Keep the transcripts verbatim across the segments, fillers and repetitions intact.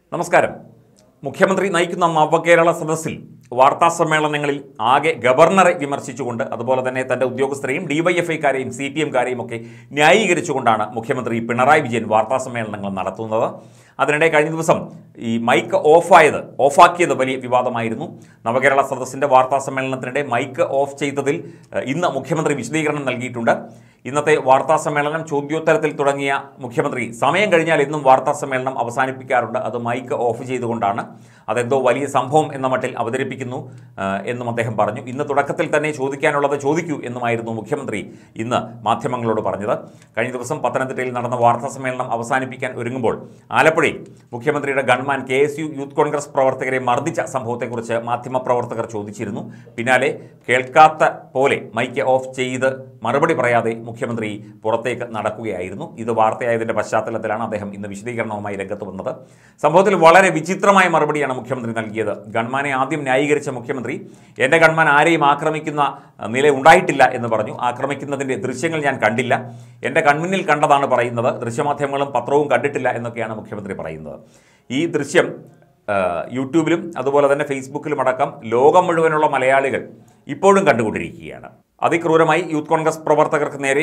നമസ്കാരം. മുഖ്യമന്ത്രി നയിക്കുന്ന നവകേരള സദസ്സിൽ വാർത്താ സമ്മേളനങ്ങളിൽ ആകെ ഗവർണറെ വിമർശിച്ചുകൊണ്ട് അതുപോലെ തന്നെ തൻ്റെ ഉദ്യോഗസ്ഥരെയും ഡിവൈഎഫ്ഐക്കാരെയും സി പി എംകാരെയും ഒക്കെ ന്യായീകരിച്ചുകൊണ്ടാണ് മുഖ്യമന്ത്രി പിണറായി വിജയൻ വാർത്താ സമ്മേളനങ്ങൾ നടത്തുന്നത്. അതിനിടെ കഴിഞ്ഞ ദിവസം ഈ മൈക്ക് ഓഫായത് ഓഫാക്കിയത് വലിയ വിവാദമായിരുന്നു. നവകേരള സദസ്സിൻ്റെ വാർത്താ സമ്മേളനത്തിനിടെ മൈക്ക് ഓഫ് ചെയ്തതിൽ ഇന്ന് മുഖ്യമന്ത്രി വിശദീകരണം നൽകിയിട്ടുണ്ട്. ഇന്നത്തെ വാർത്താ സമ്മേളനം ചോദ്യോത്തരത്തിൽ തുടങ്ങിയ മുഖ്യമന്ത്രി സമയം കഴിഞ്ഞാൽ എന്നും വാർത്താ സമ്മേളനം അവസാനിപ്പിക്കാറുണ്ട്. അത് മൈക്ക് ഓഫ് ചെയ്തുകൊണ്ടാണ്. അതെന്തോ വലിയ സംഭവം എന്ന മട്ടിൽ അവതരിപ്പിക്കുന്നു എന്നും അദ്ദേഹം പറഞ്ഞു. ഇന്ന് തുടക്കത്തിൽ തന്നെ ചോദിക്കാനുള്ളത് ചോദിക്കൂ എന്നുമായിരുന്നു മുഖ്യമന്ത്രി ഇന്ന് മാധ്യമങ്ങളോട് പറഞ്ഞത്. കഴിഞ്ഞ ദിവസം പത്തനംതിട്ടയിൽ നടന്ന വാർത്താ സമ്മേളനം അവസാനിപ്പിക്കാൻ ഒരുങ്ങുമ്പോൾ ആലപ്പുഴയിൽ മുഖ്യമന്ത്രിയുടെ gunman K S U youth Congress പ്രവർത്തകരെ മർദ്ദിച്ച സംഭവത്തെക്കുറിച്ച് മാധ്യമപ്രവർത്തകർ ചോദിച്ചിരുന്നു. പിന്നാലെ കേൾക്കാത്ത പോലെ മൈക്ക് ഓഫ് ചെയ്ത് മറുപടി പറയാതെ മുഖ്യമന്ത്രി പുറത്തേക്ക് നടക്കുകയായിരുന്നു. ഇത് വാർത്തയായതിൻ്റെ പശ്ചാത്തലത്തിലാണ് അദ്ദേഹം ഇന്ന് വിശദീകരണവുമായി രംഗത്ത് വന്നത്. സംഭവത്തിൽ വളരെ വിചിത്രമായ മറുപടിയാണ് മുഖ്യമന്ത്രി നൽകിയത്. ഗൺമാനെ ആദ്യം ന്യായീകരിച്ച മുഖ്യമന്ത്രി എൻ്റെ ഗൺമാൻ ആരെയും ആക്രമിക്കുന്ന നില ഉണ്ടായിട്ടില്ല എന്ന് പറഞ്ഞു. ആക്രമിക്കുന്നതിൻ്റെ ദൃശ്യങ്ങൾ ഞാൻ കണ്ടില്ല, എൻ്റെ കൺമുന്നിൽ കണ്ടതാണ് പറയുന്നത്, ദൃശ്യമാധ്യമങ്ങളും പത്രവും കണ്ടിട്ടില്ല എന്നൊക്കെയാണ് മുഖ്യമന്ത്രി പറയുന്നത്. ഈ ദൃശ്യം യൂട്യൂബിലും അതുപോലെ തന്നെ ഫേസ്ബുക്കിലും അടക്കം ലോകം മുഴുവനുള്ള മലയാളികൾ ഇപ്പോഴും കണ്ടുകൊണ്ടിരിക്കുകയാണ്. അതിക്രൂരമായി യൂത്ത് കോൺഗ്രസ് പ്രവർത്തകർക്ക് നേരെ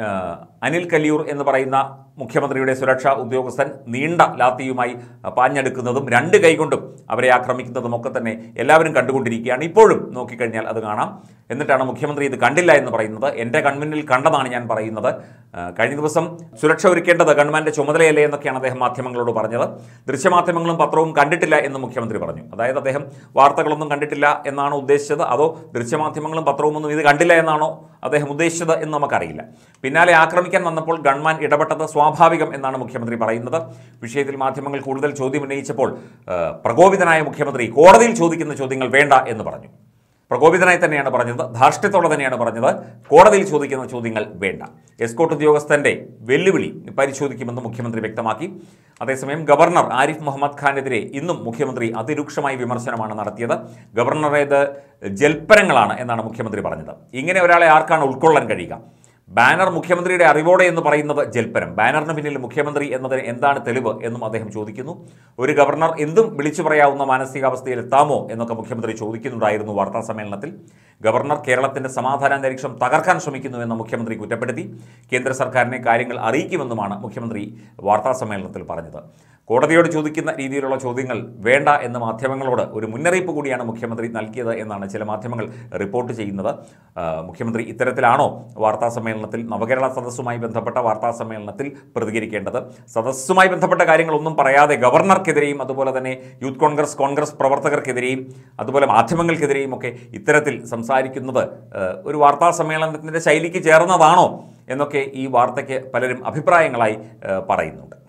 അനിൽ കല്ലിയൂർ എന്ന് പറയുന്ന മുഖ്യമന്ത്രിയുടെ സുരക്ഷാ ഉദ്യോഗസ്ഥൻ നീണ്ട ലാത്തിയുമായി പാഞ്ഞെടുക്കുന്നതും രണ്ട് കൈകൊണ്ടും അവരെ ആക്രമിക്കുന്നതും ഒക്കെ തന്നെ എല്ലാവരും കണ്ടുകൊണ്ടിരിക്കുകയാണ്. ഇപ്പോഴും നോക്കിക്കഴിഞ്ഞാൽ അത് കാണാം. എന്നിട്ടാണ് മുഖ്യമന്ത്രി ഇത് കണ്ടില്ല എന്ന് പറയുന്നത്. എൻ്റെ കൺമുന്നിൽ കണ്ടതാണ് ഞാൻ പറയുന്നത്. കഴിഞ്ഞ ദിവസം സുരക്ഷ ഒരുക്കേണ്ടത് ഗവൺമെൻറ് ചുമതലയല്ലേ എന്നൊക്കെയാണ് അദ്ദേഹം മാധ്യമങ്ങളോട് പറഞ്ഞത്. ദൃശ്യമാധ്യമങ്ങളും പത്രവും കണ്ടിട്ടില്ല എന്ന് മുഖ്യമന്ത്രി പറഞ്ഞു. അതായത് അദ്ദേഹം വാർത്തകളൊന്നും കണ്ടിട്ടില്ല എന്നാണ് ഉദ്ദേശിച്ചത്, അതോ ദൃശ്യമാധ്യമങ്ങളും പത്രവും ഒന്നും ഇത് കണ്ടില്ല എന്നാണോ അദ്ദേഹം ഉദ്ദേശിച്ചത് എന്ന് നമുക്കറിയില്ല. പിന്നാലെ ആക്രമിക്കാൻ വന്നപ്പോൾ ഗൺമാൻ ഇടപെട്ടത് സ്വാഭാവികം എന്നാണ് മുഖ്യമന്ത്രി പറയുന്നത്. വിഷയത്തിൽ മാധ്യമങ്ങൾ കൂടുതൽ ചോദ്യം ഉന്നയിച്ചപ്പോൾ പ്രകോപിതനായ മുഖ്യമന്ത്രി കോടതിയിൽ ചോദിക്കുന്ന ചോദ്യങ്ങൾ വേണ്ട എന്ന് പറഞ്ഞു. പ്രകോപിതനായി തന്നെയാണ് പറഞ്ഞത്, ധാർഷ്ട്യത്തോടെ തന്നെയാണ് പറഞ്ഞത്. കോടതിയിൽ ചോദിക്കുന്ന ചോദ്യങ്ങൾ വേണ്ട. എസ്കോർട്ട് ഉദ്യോഗസ്ഥൻ്റെ വെല്ലുവിളി പരിശോധിക്കുമെന്ന് മുഖ്യമന്ത്രി വ്യക്തമാക്കി. അതേസമയം ഗവർണർ ആരിഫ് മുഹമ്മദ് ഖാനെതിരെ ഇന്നും മുഖ്യമന്ത്രി അതിരൂക്ഷമായ വിമർശനമാണ് നടത്തിയത്. ഗവർണറേത് ജൽപ്പനങ്ങളാണ് എന്നാണ് മുഖ്യമന്ത്രി പറഞ്ഞത്. ഇങ്ങനെ ഒരാളെ ആർക്കാണ് ഉൾക്കൊള്ളാൻ കഴിയുക? ബാനർ മുഖ്യമന്ത്രിയുടെ അറിവോടെ എന്ന് പറയുന്നത് ജൽപ്പനം. ബാനറിന് പിന്നിൽ മുഖ്യമന്ത്രി എന്നതിന് എന്താണ് തെളിവ് എന്നും അദ്ദേഹം ചോദിക്കുന്നു. ഒരു ഗവർണർ എന്തും വിളിച്ചു പറയാവുന്ന മാനസികാവസ്ഥയിൽ എത്താമോ എന്നൊക്കെ മുഖ്യമന്ത്രി ചോദിക്കുന്നുണ്ടായിരുന്നു വാർത്താ സമ്മേളനത്തിൽ. ഗവർണർ കേരളത്തിൻ്റെ സമാധാന അന്തരീക്ഷം തകർക്കാൻ ശ്രമിക്കുന്നുവെന്ന് മുഖ്യമന്ത്രി കുറ്റപ്പെടുത്തി. കേന്ദ്ര സർക്കാരിനെ കാര്യങ്ങൾ അറിയിക്കുമെന്നുമാണ് മുഖ്യമന്ത്രി വാർത്താ സമ്മേളനത്തിൽ പറഞ്ഞത്. കോടതിയോട് ചോദിക്കുന്ന രീതിയിലുള്ള ചോദ്യങ്ങൾ വേണ്ട എന്ന് മാധ്യമങ്ങളോട് ഒരു മുന്നറിയിപ്പ് കൂടിയാണ് മുഖ്യമന്ത്രി നൽകിയത് എന്നാണ് ചില മാധ്യമങ്ങൾ റിപ്പോർട്ട് ചെയ്യുന്നത്. മുഖ്യമന്ത്രി ഇത്തരത്തിലാണോ വാർത്താ സമ്മേളനത്തിൽ നവകേരള സദസ്സുമായി ബന്ധപ്പെട്ട വാർത്താ സമ്മേളനത്തിൽ പ്രതികരിക്കേണ്ടത്? സദസ്സുമായി ബന്ധപ്പെട്ട കാര്യങ്ങളൊന്നും പറയാതെ ഗവർണർക്കെതിരെയും അതുപോലെ തന്നെ യൂത്ത് കോൺഗ്രസ് കോൺഗ്രസ് പ്രവർത്തകർക്കെതിരെയും അതുപോലെ മാധ്യമങ്ങൾക്കെതിരെയും ഒക്കെ ഇത്തരത്തിൽ സംസാരിക്കുന്നത് ഒരു വാർത്താ സമ്മേളനത്തിൻ്റെ ശൈലിക്ക് ചേർന്നതാണോ എന്നൊക്കെ ഈ വാർത്തയ്ക്ക് പലരും അഭിപ്രായങ്ങളായി പറയുന്നുണ്ട്.